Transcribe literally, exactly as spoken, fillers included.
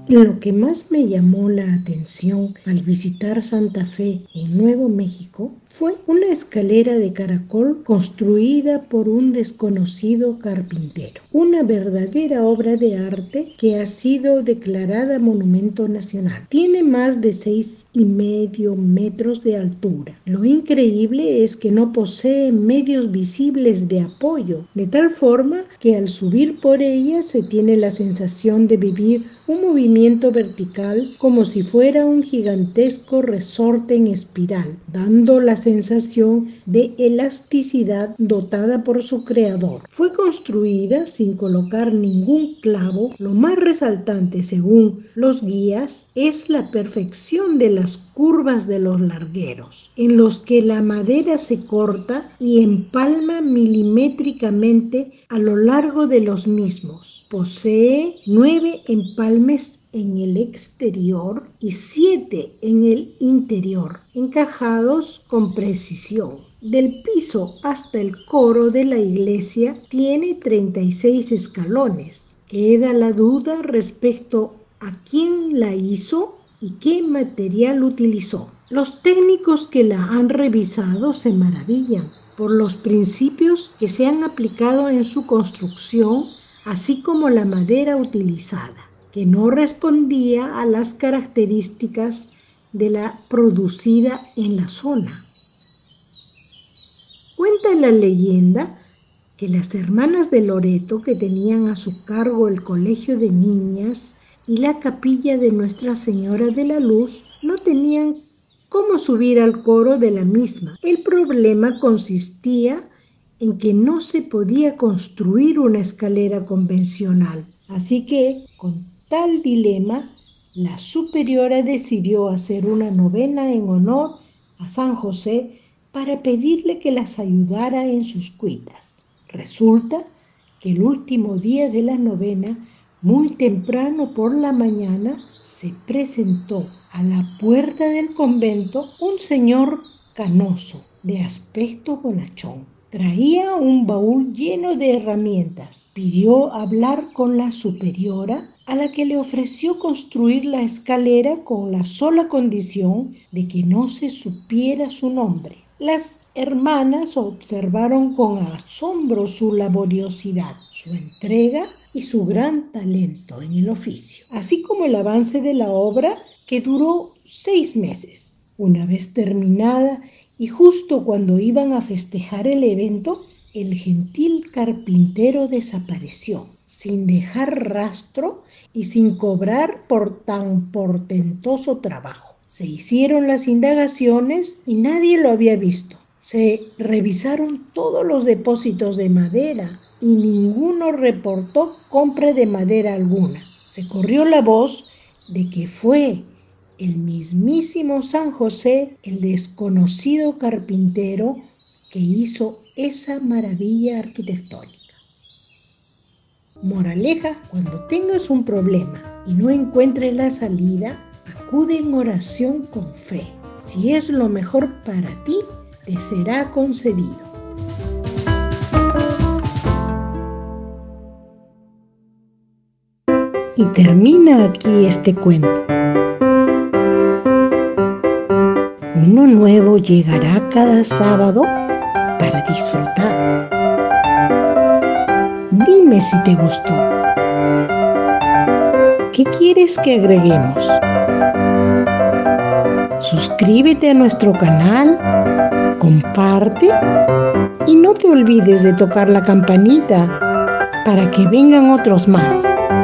Lo que más me llamó la atención al visitar Santa Fe en Nuevo México fue una escalera de caracol construida por un desconocido carpintero. Una verdadera obra de arte que ha sido declarada Monumento Nacional. Tiene más de seis y medio metros de altura. Lo increíble es que no posee medios visibles de apoyo, de tal forma que al subir por ella se tiene la sensación de vivir un movimiento vertical como si fuera un gigantesco resorte en espiral, dando la sensación de elasticidad dotada por su creador. Fue construida sin colocar ningún clavo. Lo más resaltante, según los guías, es la perfección de las curvas de los largueros, en los que la madera se corta y empalma milimétricamente a lo largo de los mismos. Posee nueve empalmes en el exterior y siete en el interior, encajados con precisión. Del piso hasta el coro de la iglesia tiene treinta y seis escalones. Queda la duda respecto a quién la hizo y qué material utilizó. Los técnicos que la han revisado se maravillan por los principios que se han aplicado en su construcción, así como la madera utilizada, que no respondía a las características de la producida en la zona. Cuenta la leyenda que las hermanas de Loreto, que tenían a su cargo el colegio de niñas y la capilla de Nuestra Señora de la Luz, no tenían cómo subir al coro de la misma. El problema consistía en que no se podía construir una escalera convencional. Así que, con tal dilema, la superiora decidió hacer una novena en honor a San José para pedirle que las ayudara en sus cuitas. Resulta que el último día de la novena, muy temprano por la mañana, se presentó a la puerta del convento un señor canoso, de aspecto bonachón. Traía un baúl lleno de herramientas. Pidió hablar con la superiora, a la que le ofreció construir la escalera con la sola condición de que no se supiera su nombre. Las hermanas observaron con asombro su laboriosidad, su entrega y su gran talento en el oficio, así como el avance de la obra, que duró seis meses. Una vez terminada y justo cuando iban a festejar el evento, el gentil carpintero desapareció, sin dejar rastro y sin cobrar por tan portentoso trabajo. Se hicieron las indagaciones y nadie lo había visto. Se revisaron todos los depósitos de madera y ninguno reportó compra de madera alguna. Se corrió la voz de que fue el mismísimo San José, el desconocido carpintero, que hizo esa maravilla arquitectónica. Moraleja: cuando tengas un problema y no encuentres la salida, acude en oración con fe. Si es lo mejor para ti, te será concedido. Y termina aquí este cuento. Uno nuevo llegará cada sábado para disfrutar. Dime si te gustó. ¿Qué quieres que agreguemos? Suscríbete a nuestro canal, comparte y no te olvides de tocar la campanita para que vengan otros más.